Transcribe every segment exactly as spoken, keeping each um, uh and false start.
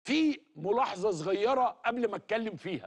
في ملاحظة صغيرة قبل ما اتكلم فيها.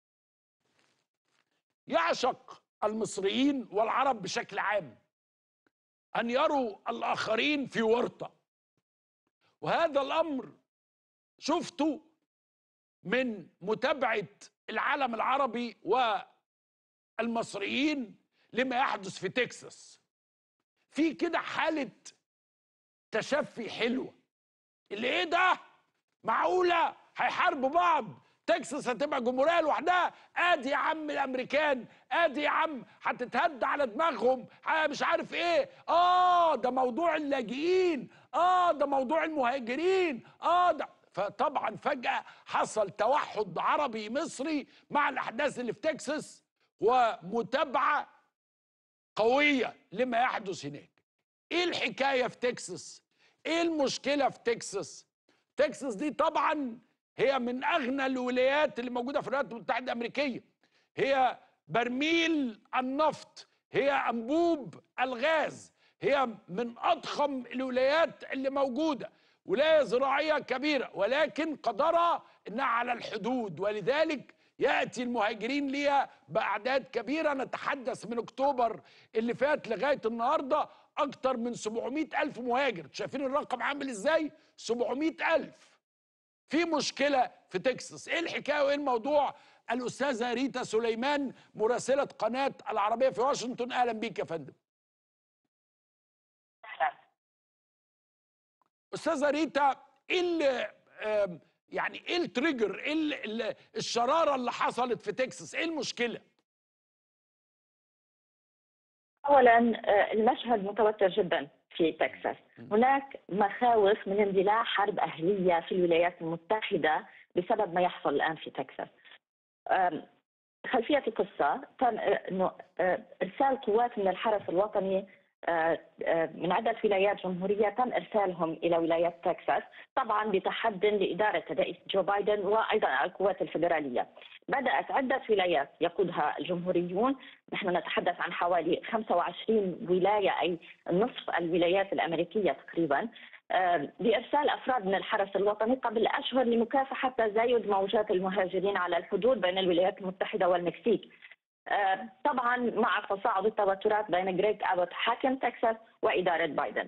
يعشق المصريين والعرب بشكل عام أن يروا الآخرين في ورطة، وهذا الأمر شفته من متابعة العالم العربي والمصريين لما يحدث في تكساس. في كده حالة تشفي حلوة، اللي ايه ده؟ معقولة هيحاربوا بعض؟ تكساس هتبقى جمهورية لوحدها؟ ادي يا عم الامريكان، ادي يا عم هتتهد على دماغهم مش عارف ايه. اه ده موضوع اللاجئين، اه ده موضوع المهاجرين، اه ده. فطبعا فجأة حصل توحد عربي مصري مع الاحداث اللي في تكساس ومتابعة قوية لما يحدث هناك. ايه الحكاية في تكساس؟ ايه المشكلة في تكساس؟ تكساس دي طبعا هي من اغنى الولايات اللي موجودة في الولايات المتحدة الامريكية، هي برميل النفط، هي انبوب الغاز، هي من اضخم الولايات اللي موجودة، ولاية زراعية كبيرة، ولكن قدرها انها على الحدود، ولذلك يأتي المهاجرين ليها بأعداد كبيرة. نتحدث من أكتوبر اللي فات لغاية النهاردة أكتر من سبعمائة ألف مهاجر. شايفين الرقم عامل إزاي؟ سبعمائة ألف. في مشكلة في تكساس. إيه الحكاية وإيه الموضوع؟ الأستاذة ريتا سليمان مراسلة قناة العربية في واشنطن، أهلا بيك يا فندم. أستاذة ريتا، إيه اللي يعني ايه التريجر، ايه الشراره اللي حصلت في تكساس؟ ايه المشكله؟ اولا المشهد متوتر جدا في تكساس، هناك مخاوف من اندلاع حرب اهليه في الولايات المتحده بسبب ما يحصل الان في تكساس. خلفيه القصه تم انه ارسال قوات من الحرس الوطني من عدة ولايات جمهورية تم إرسالهم إلى ولاية تكساس، طبعا بتحد لإدارة الرئيس جو بايدن وأيضا القوات الفيدرالية. بدأت عدة ولايات يقودها الجمهوريون، نحن نتحدث عن حوالي خمسة وعشرين ولاية أي نصف الولايات الأمريكية تقريبا، بإرسال أفراد من الحرس الوطني قبل أشهر لمكافحة تزايد موجات المهاجرين على الحدود بين الولايات المتحدة والمكسيك. طبعا مع تصاعد التوترات بين جريغ أبوت حاكم تكساس وإدارة بايدن.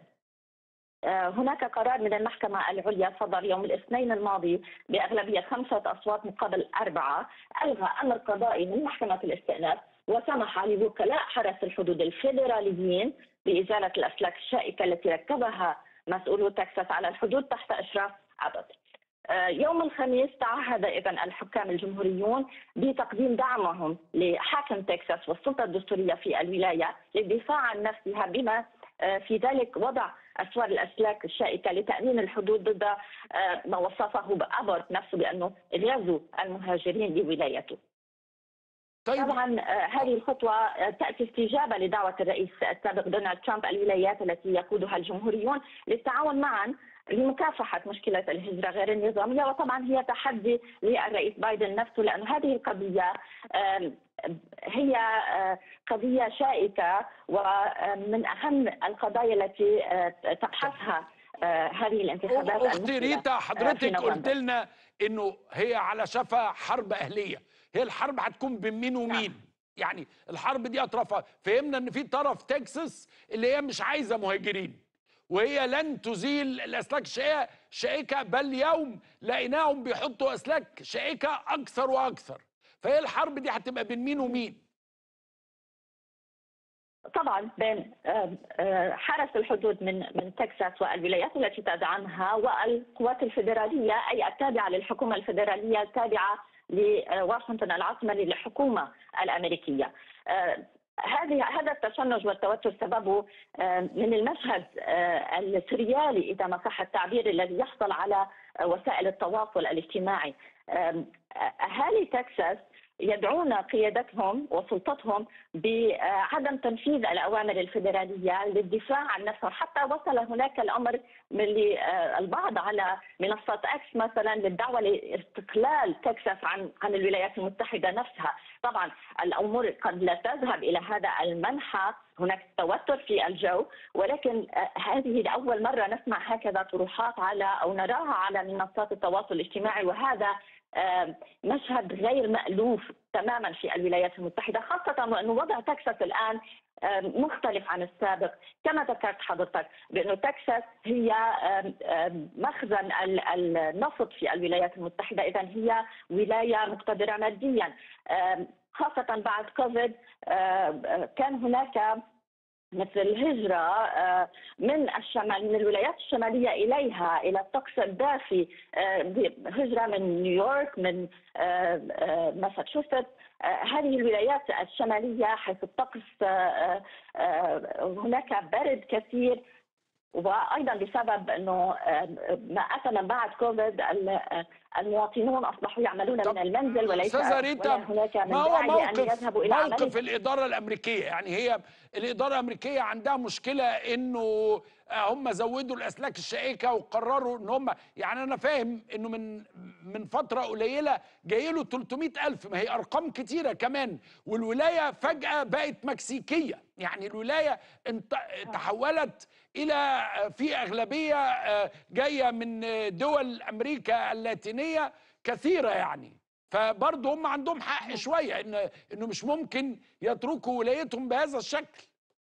هناك قرار من المحكمة العليا صدر يوم الاثنين الماضي بأغلبية خمسة أصوات مقابل أربعة، ألغى أمر قضائي من محكمة الاستئناف وسمح لوكلاء حرس الحدود الفيدراليين بإزالة الأسلاك الشائكة التي ركبها مسؤولو تكساس على الحدود تحت إشراف أبوت. يوم الخميس تعهد إذن الحكام الجمهوريون بتقديم دعمهم لحاكم تكساس والسلطة الدستورية في الولاية للدفاع عن نفسها، بما في ذلك وضع أسوار الأسلاك الشائكة لتأمين الحدود ضد ما وصفه أبوت نفسه بأنه غزو المهاجرين لولايته. طيب. طبعا هذه الخطوة تأتي استجابة لدعوة الرئيس السابق دونالد ترامب الولايات التي يقودها الجمهوريون للتعاون معا لمكافحة مشكلة الهجرة غير النظامية، وطبعا هي تحدي للرئيس بايدن نفسه، لأن هذه القضية هي قضية شائكة ومن أهم القضايا التي تبحثها هذه الانتخابات. أختي ريتا، حضرتك قلت لنا إنه هي على شفا حرب أهلية، هي الحرب هتكون بين مين ومين؟ يعني الحرب دي أطرافها، فهمنا إن في طرف تكساس اللي هي مش عايزة مهاجرين وهي لن تزيل الأسلاك الشائكة، بل اليوم لقيناهم بيحطوا أسلاك شائكة أكثر وأكثر، فهي الحرب دي هتبقى بين مين ومين؟ طبعا بين حرس الحدود من من تكساس والولايات التي تدعمها والقوات الفيدرالية أي التابعة للحكومة الفيدرالية التابعة لواشنطن العاصمة للحكومة الأمريكية. هذه هذا التشنج والتوتر سببه من المشهد السريالي إذا ما صح التعبير الذي يحصل على وسائل التواصل الاجتماعي. أهالي تكساس يدعون قيادتهم وسلطتهم بعدم تنفيذ الأوامر الفيدرالية للدفاع عن نفسهم، حتى وصل هناك الأمر من البعض على منصة اكس مثلا للدعوة لاستقلال تكساس عن عن الولايات المتحدة نفسها. طبعا الأمور قد لا تذهب إلى هذا المنحى، هناك توتر في الجو، ولكن هذه أول مرة نسمع هكذا طروحات على أو نراها على منصات التواصل الاجتماعي، وهذا مشهد غير مألوف تماما في الولايات المتحدة، خاصة وأن وضع تكساس الآن مختلف عن السابق. كما ذكرت حضرتك بأن تكساس هي مخزن النفط في الولايات المتحدة، إذن هي ولاية مقتدرة ماديا، خاصة بعد كوفيد. كان هناك مثل هجرة من الشمال، من الولايات الشمالية إليها إلى الطقس الدافي، هجرة من نيويورك، من ماساتشوستس، هذه الولايات الشمالية حيث الطقس هناك برد كثير، وايضا بسبب انه ما اتى من بعد كوفيد المواطنون اصبحوا يعملون من المنزل وليس ولا هناك من ما هو داعي موقف ان يذهبوا الى موقف عملهم. الاداره الامريكيه؟ يعني هي الاداره الامريكيه عندها مشكله انه هم زودوا الاسلاك الشائكه وقرروا ان هم، يعني انا فاهم انه من من فتره قليله جاي له ثلاثمائة ألف، ما هي ارقام كتيره كمان، والولايه فجاه بقت مكسيكيه، يعني الولايه تحولت الى في اغلبيه جايه من دول امريكا اللاتينيه كثيره يعني. فبرضه هم عندهم حق شويه ان انه مش ممكن يتركوا ولايتهم بهذا الشكل.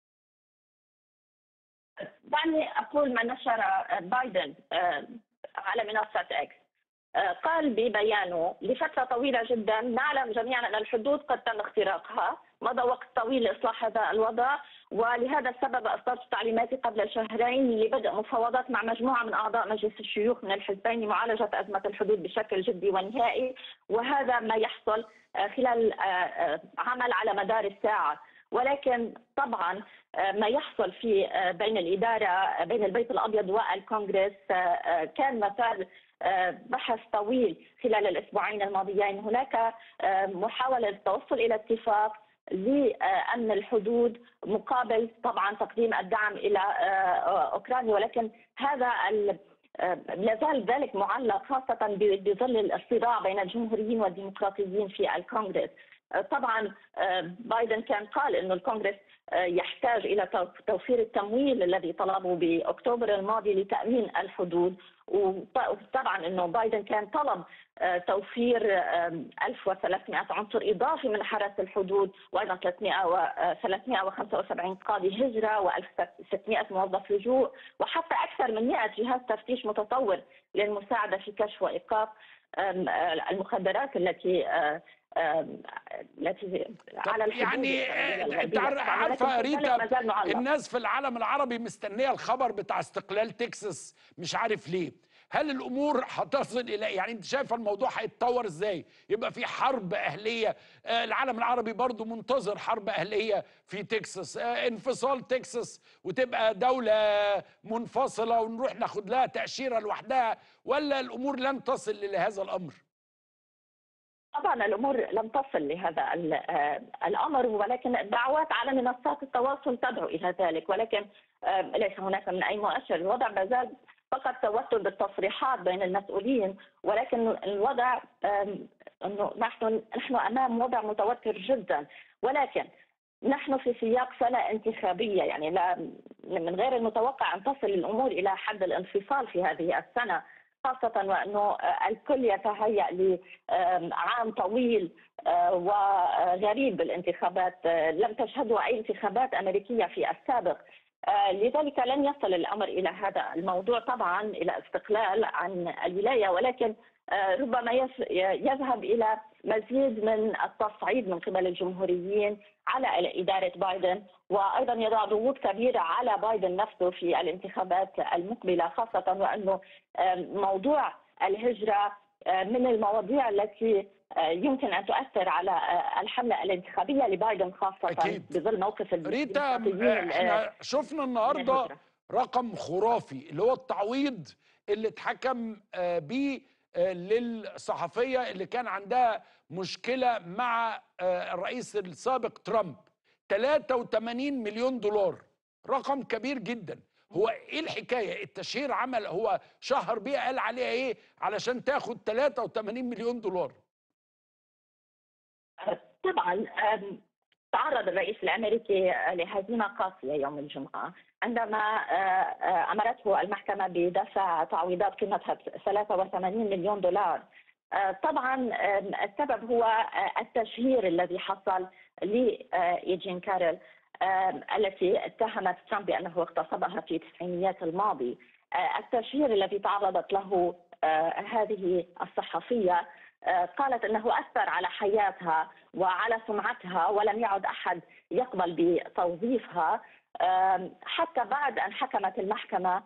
دعني اقول ما نشر بايدن على منصه اكس. قال ببيانه: لفتره طويله جدا نعلم جميعا ان الحدود قد تم اختراقها، مضى وقت طويل لاصلاح هذا الوضع، ولهذا السبب اصدرت تعليماتي قبل شهرين لبدء مفاوضات مع مجموعه من اعضاء مجلس الشيوخ من الحزبين لمعالجه ازمه الحدود بشكل جدي ونهائي، وهذا ما يحصل خلال عمل على مدار الساعه. ولكن طبعا ما يحصل في بين الاداره بين البيت الابيض والكونغرس كان مثار بحث طويل خلال الاسبوعين الماضيين. هناك محاوله للتوصل الى اتفاق لامن الحدود مقابل طبعا تقديم الدعم الى اوكرانيا، ولكن هذا لا زال ذلك معلق خاصه بظل الصراع بين الجمهوريين والديمقراطيين في الكونغرس. طبعا بايدن كان قال انه الكونغرس يحتاج الى توفير التمويل الذي طلبه باكتوبر الماضي لتامين الحدود، وطبعا انه بايدن كان طلب توفير ألف وثلاثمائة عنصر اضافي من حرس الحدود، وايضا ثلاثمائة وخمسة وسبعين قاضي هجره وألف وستمائة موظف لجوء، وحتى اكثر من مائة جهاز تفتيش متطور للمساعده في كشف وايقاف المخدرات التي التي على الحدود. يعني انت عارفه ريتا، الناس في العالم العربي مستنيه الخبر بتاع استقلال تكساس، مش عارف ليه. هل الامور هتصل الى، يعني انت شايفه الموضوع هيتطور ازاي؟ يبقى في حرب اهليه، العالم العربي برضو منتظر حرب اهليه في تكساس، انفصال تكساس وتبقى دوله منفصله ونروح ناخد لها تاشيره لوحدها، ولا الامور لن تصل الى هذا الامر؟ طبعا الامور لم تصل لهذا الامر، ولكن الدعوات على منصات التواصل تدعو الى ذلك، ولكن ليس هناك من اي مؤشر. الوضع ما زال فقط توتر بالتصريحات بين المسؤولين، ولكن الوضع انه نحن نحن امام وضع متوتر جدا، ولكن نحن في سياق سنه انتخابيه، يعني لا من غير المتوقع ان تصل الامور الى حد الانفصال في هذه السنه، خاصة وأنه الكل يتهيأ لعام طويل وغريب بالانتخابات، لم تشهدوا أي انتخابات أمريكية في السابق، لذلك لن يصل الأمر إلى هذا الموضوع طبعا إلى استقلال عن الولاية، ولكن ربما يذهب إلى مزيد من التصعيد من قبل الجمهوريين على إدارة بايدن، وأيضا يضع ضغوط كبيرة على بايدن نفسه في الانتخابات المقبلة، خاصة وأنه موضوع الهجرة من المواضيع التي يمكن أن تؤثر على الحملة الانتخابية لبايدن، خاصة أكيد. بظل موقف ريتا، احنا شفنا النهارده رقم خرافي اللي هو التعويض اللي اتحكم بيه للصحفية اللي كان عندها مشكلة مع الرئيس السابق ترامب، ثلاثة وثمانين مليون دولار، رقم كبير جدا. هو ايه الحكاية؟ التشهير عمل، هو شهر بيها قال عليها ايه علشان تاخد ثلاثة وثمانين مليون دولار؟ طبعا تعرض الرئيس الامريكي لهزيمه قاسيه يوم الجمعه عندما امرته المحكمه بدفع تعويضات قيمتها ثلاثة وثمانين مليون دولار. طبعا السبب هو التشهير الذي حصل لإيجين كارل التي اتهمت ترامب بانه اغتصبها في تسعينيات الماضي. التشهير الذي تعرضت له هذه الصحفيه قالت انه اثر على حياتها وعلى سمعتها ولم يعد احد يقبل بتوظيفها، حتى بعد ان حكمت المحكمه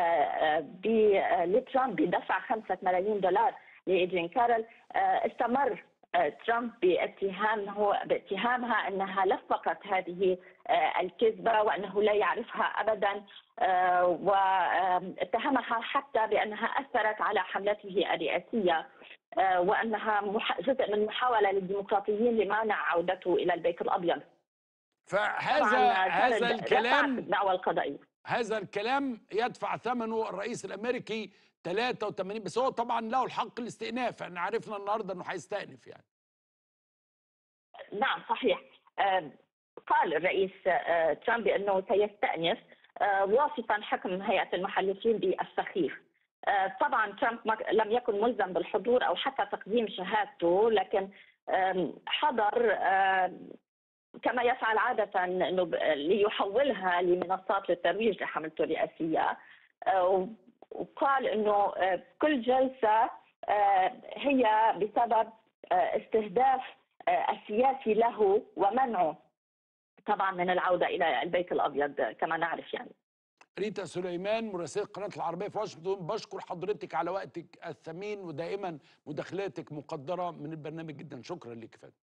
لترامب بدفع خمسة ملايين دولار لإيجين كارل. استمر ترامب باتهامه باتهامها انها لفقت هذه الكذبه وانه لا يعرفها ابدا، واتهمها حتى بانها اثرت على حملته الرئاسيه وانها جزء من محاوله للديمقراطيين لمنع عودته الى البيت الابيض. فهذا هذا الكلام الدعوه القضائيه هذا الكلام يدفع ثمنه الرئيس الامريكي ثلاثة وثمانين، بس هو طبعا له الحق الاستئناف، احنا عرفنا النهارده انه هيستأنف يعني. نعم صحيح. قال الرئيس ترامب بانه سيستأنف واصفا حكم هيئه المحلفين بالسخيف. طبعا ترامب لم يكن ملزم بالحضور او حتى تقديم شهادته، لكن حضر كما يفعل عاده انه ليحولها لمنصات للترويج لحملته الرئاسيه، وقال انه كل جلسه هي بسبب استهداف السياسي له ومنعه طبعا من العوده الى البيت الابيض كما نعرف يعني. ريتا سليمان مراسلة قناة العربية في واشنطن، بشكر حضرتك على وقتك الثمين ودائما مداخلاتك مقدرة من البرنامج جدا، شكرا لك.